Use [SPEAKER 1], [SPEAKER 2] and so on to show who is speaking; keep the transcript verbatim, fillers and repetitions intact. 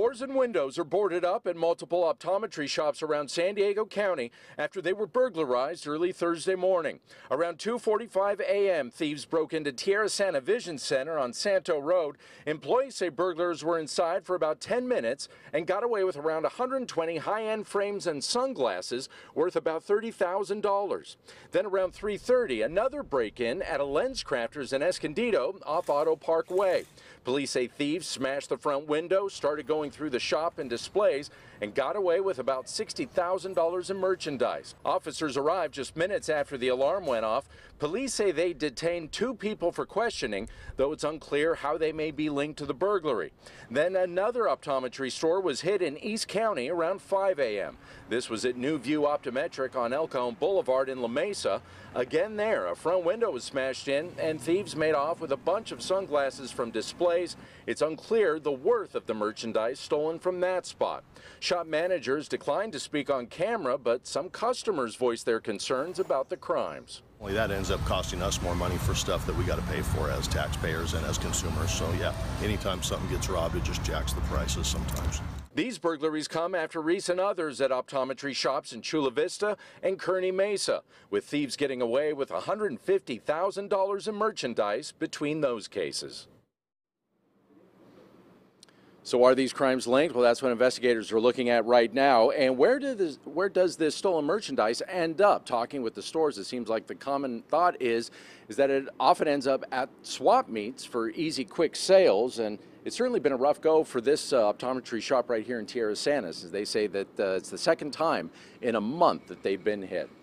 [SPEAKER 1] Doors and windows are boarded up at multiple optometry shops around San Diego County after they were burglarized early Thursday morning. Around two forty-five a m, thieves broke into Tierra Santa Vision Center on Santo Road. Employees say burglars were inside for about ten minutes and got away with around one hundred twenty high-end frames and sunglasses worth about thirty thousand dollars. Then around three thirty, another break-in at a Lens Crafters in Escondido off Auto Park Way. Police say thieves smashed the front window, started going through the shop and displays, and got away with about sixty thousand dollars in merchandise. Officers arrived just minutes after the alarm went off. Police say they detained two people for questioning, though it's unclear how they may be linked to the burglary. Then another optometry store was hit in East County around five a m This was at New View Optometric on El Cajon Boulevard in La Mesa. Again there, a front window was smashed in and thieves made off with a bunch of sunglasses from displays. It's unclear the worth of the merchandise stolen from that spot. Shop managers declined to speak on camera, but some customers voiced their concerns about the crimes.
[SPEAKER 2] Well, that ends up costing us more money for stuff that we got to pay for as taxpayers and as consumers. So yeah, anytime something gets robbed, it just jacks the prices sometimes.
[SPEAKER 1] These burglaries come after recent others at optometry shops in Chula Vista and Kearney Mesa, with thieves getting away with one hundred fifty thousand dollars in merchandise between those cases. So are these crimes linked? Well, that's what investigators are looking at right now. And where, did this, where does this stolen merchandise end up? Talking with the stores, it seems like the common thought is, is that it often ends up at swap meets for easy, quick sales. And it's certainly been a rough go for this uh, optometry shop right here in Tierra Santa, as they say that uh, it's the second time in a month that they've been hit.